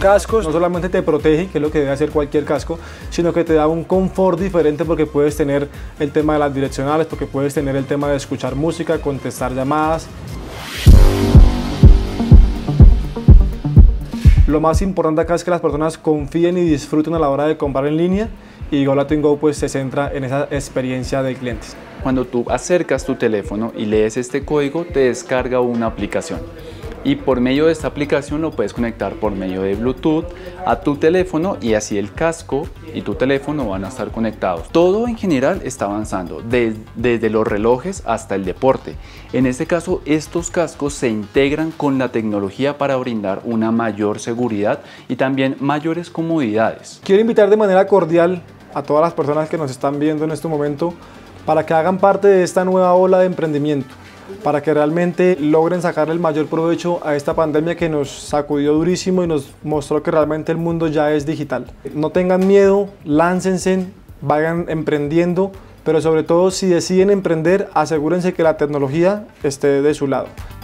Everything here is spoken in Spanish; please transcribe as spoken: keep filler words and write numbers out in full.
casco no solamente te protege, que es lo que debe hacer cualquier casco, sino que te da un confort diferente porque puedes tener el tema de las direccionales, porque puedes tener el tema de escuchar música, contestar llamadas. Lo más importante acá es que las personas confíen y disfruten a la hora de comprar en línea, y Go Latin Go pues se centra en esa experiencia de clientes. Cuando tú acercas tu teléfono y lees este código, te descarga una aplicación. Y por medio de esta aplicación lo puedes conectar por medio de Bluetooth a tu teléfono, y así el casco y tu teléfono van a estar conectados. Todo en general está avanzando, desde, desde los relojes hasta el deporte. En este caso, estos cascos se integran con la tecnología para brindar una mayor seguridad y también mayores comodidades. Quiero invitar de manera cordial a todas las personas que nos están viendo en este momento para que hagan parte de esta nueva ola de emprendimiento, para que realmente logren sacarle el mayor provecho a esta pandemia que nos sacudió durísimo y nos mostró que realmente el mundo ya es digital. No tengan miedo, láncense, vayan emprendiendo, pero sobre todo si deciden emprender, asegúrense que la tecnología esté de su lado.